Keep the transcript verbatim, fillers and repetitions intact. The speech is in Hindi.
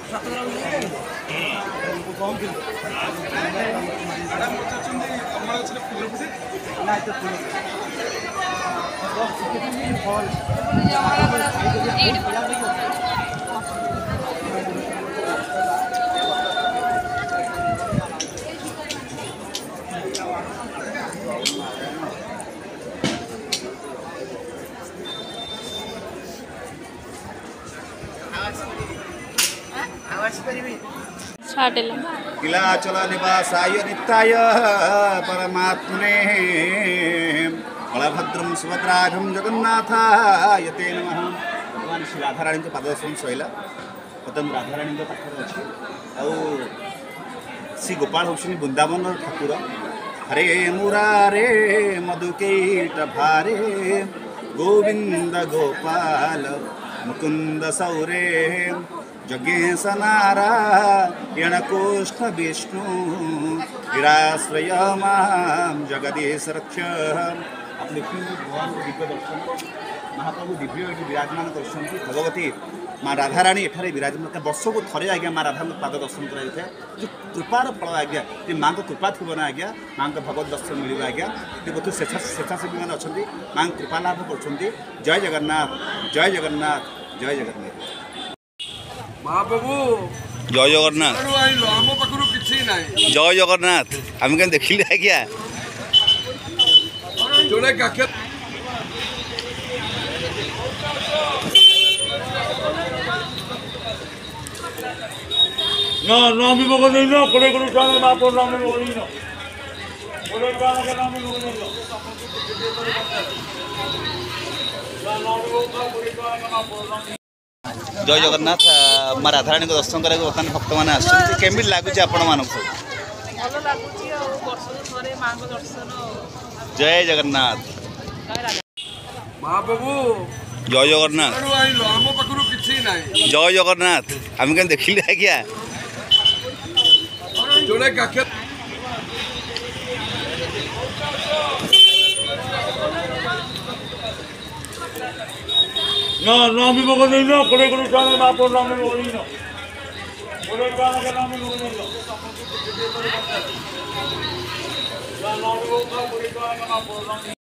किलाचल निवासाय नित्याय परमात्मने बलभद्रम सुभद्राभम जगन्नाथाय ते नमः। भगवान श्री राधाराणी पाद दर्शन सैला बर्तमान राधाराणी पाखे अच्छी आउ श्री गोपाल हूँ वृंदावन ठाकुर। हरे मुरारे मधुकैट भारे गोविंद गोपाल मुकुंद सौरे जगेश नारायण कृष्ण विष्णु वीराश्रय मां जगदीश रक्ष। आप देखिए भगवान को दिव्य दर्शन महाप्रभु दिव्य ये विराजमान दर्शन भगवती माँ राधाराणी एठारे विराजमान वर्ष को थरे आज्ञा माँ राधा पाद दर्शन कराई था जो कृपार फल आज्ञा ये माँ को कृपा थी ना आज्ञा माँ को भगवत दर्शन मिल आज्ञा ये बहुत स्वेच्छासेवी मैंने अच्छा माँ कृपा लाभ कर। जय जगन्नाथ जय जगन्नाथ जय जगन्नाथ महाप्रभु जय जगन्नाथ आम पाखु किसी ना जय जगन्नाथ आम क्या देखिले आज्ञा जोड़े काके ना नामी बगल नहीं ना कोड़े कोड़े जाने बाप और नामी बगल नहीं ना कोड़े जाने के नामी बगल नहीं ना नामी बगल कोड़े जाने के बाप और नामी। जय जगन्नाथ माँ राधाराणी को दर्शन करा बर्तमान भक्त मैंने आमि लगुच आपण मान जय जगन्नाथ महाप्रभु जय जगन्नाथ आम पाखु किसी ना जय जगन्नाथ आम क्या देखिले आज्ञा जोड़े काके ना नामी बगल नहीं ना कोड़े कोड़े जाने बाप और नामी बगल नहीं ना कोड़े जाने के नामी बगल नहीं ना नामी बगल कोड़े जाने के बाप और नामी।